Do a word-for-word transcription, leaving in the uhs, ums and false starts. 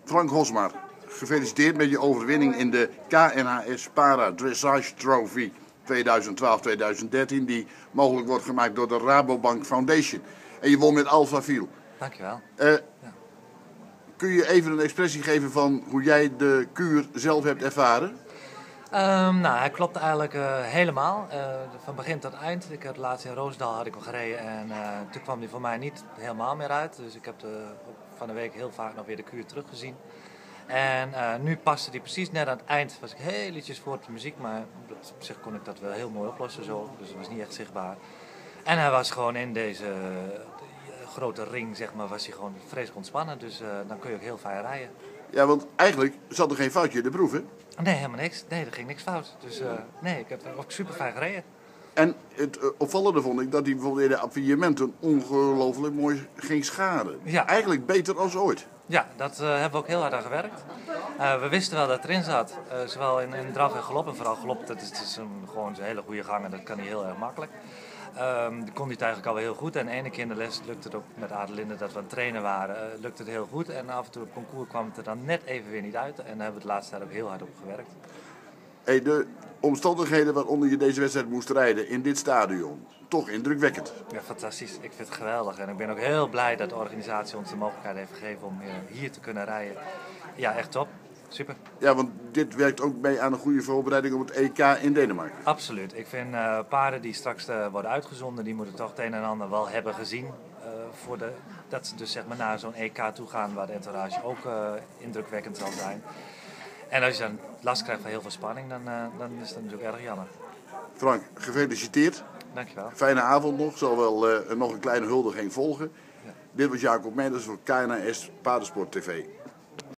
Frank Hosmar, gefeliciteerd met je overwinning in de K N H S Para Dressage Trophy tweeduizend twaalf tweeduizend dertien, die mogelijk wordt gemaakt door de Rabobank Foundation. En je won met Alphaville. Dankjewel. Uh, ja. Kun je even een expressie geven van hoe jij de kuur zelf hebt ervaren? Um, nou, hij klopt eigenlijk uh, helemaal. Uh, van begin tot eind. Ik had laatst in Roosendaal had ik hem gereden en uh, toen kwam hij voor mij niet helemaal meer uit. Dus ik heb de, van de week heel vaak nog weer de kuur teruggezien. En uh, nu paste die precies net aan het eind. Was ik heel ietsjes voor op de muziek, maar dat, op zich kon ik dat wel heel mooi oplossen zo. Dus het was niet echt zichtbaar. En hij was gewoon in deze uh, grote ring, zeg maar, was hij gewoon vreselijk ontspannen. Dus uh, dan kun je ook heel fijn rijden. Ja, want eigenlijk zat er geen foutje in de proef, hè? Nee, helemaal niks. Nee, er ging niks fout. Dus uh, nee, ik heb er ook super fijn gereden. En het uh, opvallende vond ik dat hij bijvoorbeeld in de appuiementen ongelooflijk mooi ging schaden. Ja. Eigenlijk beter als ooit. Ja, dat uh, hebben we ook heel hard aan gewerkt. Uh, we wisten wel dat het erin zat. Uh, zowel in, in draf en galop. En vooral galop, dat is, dat is een, gewoon een hele goede gang en dat kan hij heel erg makkelijk. Um, die kon hij het eigenlijk al wel heel goed. En de ene keer in de les lukte het ook met Adelinde dat we aan het trainen waren. Uh, lukte het heel goed. En af en toe op concours kwam het er dan net even weer niet uit. En daar hebben we het laatste jaar ook heel hard op gewerkt. Hey, de omstandigheden waaronder je deze wedstrijd moest rijden in dit stadion, toch indrukwekkend. Ja, fantastisch. Ik vind het geweldig. En ik ben ook heel blij dat de organisatie ons de mogelijkheid heeft gegeven om hier te kunnen rijden. Ja, echt top. Super. Ja, want dit werkt ook mee aan een goede voorbereiding op het E K in Denemarken. Absoluut. Ik vind uh, paarden die straks uh, worden uitgezonden, die moeten toch het een en ander wel hebben gezien. Uh, voor de, dat ze dus zeg maar naar zo'n E K toe gaan waar de entourage ook uh, indrukwekkend zal zijn. En als je dan last krijgt van heel veel spanning, dan, uh, dan is dat natuurlijk erg jammer. Frank, gefeliciteerd. Dankjewel. Fijne avond nog. Zal wel uh, nog een kleine huldiging volgen. Ja. Dit was Jacob Meinders voor K N H S Paardensport T V.